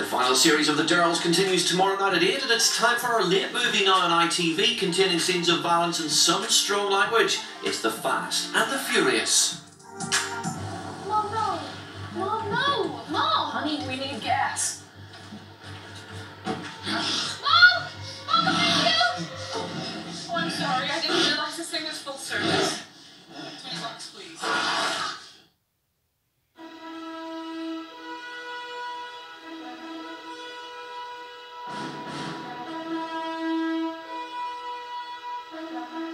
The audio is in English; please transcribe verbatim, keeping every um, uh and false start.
final series of The Durrells continues tomorrow night at eight, and it's time for our late movie now on I T V, containing scenes of violence and some strong language. It's The Fast and the Furious. Mom, no! Mom, no! Mom! Honey, we need gas. Mom! Mom, thank you! Oh, I'm sorry. I didn't realize this thing was full service. twenty bucks, please. Thank you.